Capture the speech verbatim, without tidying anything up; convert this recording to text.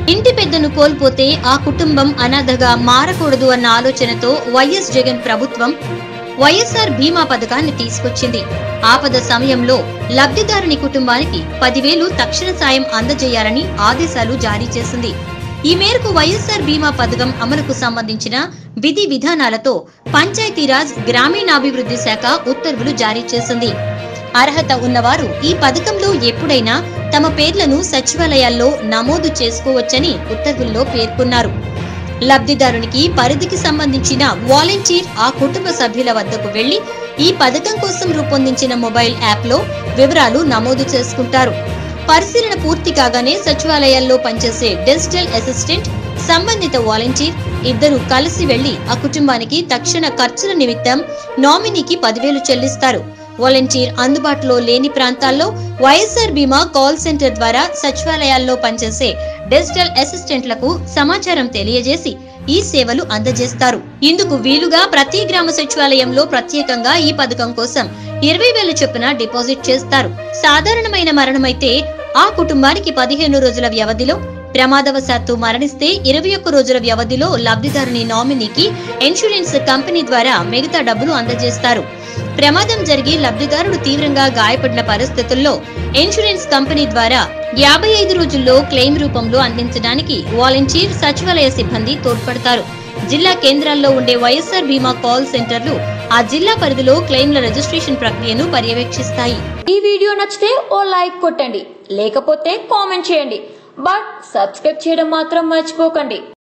ఇంటి పెద్దను కోల్పోతే ఆ కుటుంబం అనాథగా మారకూడదు అన్న ఆలోచనతో వైఎస్ జగన్ ప్రభుత్వం వైఎస్ఆర్ బీమా పథకాన్ని తీసుకొచ్చింది. ఆపద సమయంలో లబ్ధిదారుని కుటుంబానికి పదివేలు తక్షణ సాయం అందజేయాలని ఆదేశాలు జారీ చేసింది. ఈ మేరకు వైఎస్ఆర్ బీమా పథకం అమలుకు సంబంధించిన విధి విధానాలతో పంచాయతీరాజ్ గ్రామీణాభివృద్ధి శాఖ ఉత్తర్వులు జారీ చేసింది. అర్హత ఉన్నవారు ఈ పథకంలో ఎప్పుడైనా తమ పేర్లను సచివాలయాల్లో నమోదు చేసుకోవచ్చని ఉత్తర్వుల్లో పేర్కొన్నారు. లబ్ధిదారునికి పరిధికి సంబంధించిన వాలంటీర్ ఆ కుటుంబ సభ్యుల వద్దకు వెళ్లి ఈ పథకం కోసం రూపొందించిన మొబైల్ యాప్ లో వివరాలు నమోదు చేసుకుంటారు. పరిశీలన పూర్తి కాగానే సచివాలయాల్లో పనిచేసే డిజిటల్ అసిస్టెంట్, సంబంధిత వాలంటీర్ ఇద్దరు కలిసి వెళ్లి ఆ కుటుంబానికి తక్షణ ఖర్చుల నిమిత్తం నామినీకి పదివేలు చెల్లిస్తారు. వాలంటీర్ అందుబాటులో లేని ప్రాంతాల్లో వైఎస్ఆర్ బీమా కాల్ సెంటర్ ద్వారా సచివాలయాల్లో పనిచేసే డిజిటల్ అసిస్టెంట్లకు సమాచారం తెలియజేసి ఈ సేవలు అందజేస్తారు. ఇందుకు వీలుగా ప్రతి గ్రామ సచివాలయంలో ప్రత్యేకంగా ఈ పథకం కోసం ఇరవై వేల చొప్పున డిపాజిట్ చేస్తారు. సాధారణమైన మరణమైతే ఆ కుటుంబానికి పదిహేను రోజుల వ్యవధిలో, ప్రమాదవశాత్తు మరణిస్తే ఇరవై ఒక్క రోజుల వ్యవధిలో లబ్ధిదారుని నామినీకి ఇన్సూరెన్స్ కంపెనీ ద్వారా మిగతా డబ్బులు అందజేస్తారు. ప్రమాదం జరిగి లబ్ధిదారుడు తీవ్రంగా గాయపడిన పరిస్థితుల్లో ఇన్సూరెన్స్ కంపెనీ ద్వారా యాభై ఐదు రోజుల్లో క్లెయిమ్ రూపంలో అందించడానికి వాలంటీర్, సచివాలయ సిబ్బంది తోడ్పడతారు. జిల్లా కేంద్రాల్లో ఉండే వైఎస్ఆర్ బీమా కాల్ సెంటర్లు ఆ జిల్లా పరిధిలో క్లెయిమ్ల రిజిస్ట్రేషన్ ప్రక్రియను పర్యవేక్షిస్తాయి. ఈ వీడియో నచ్చితే ఓ లైక్ కొట్టండి, లేకపోతే కామెంట్ చేయండి. బట్ సబ్స్క్రైబ్ చేయడం మాత్రం మర్చిపోకండి.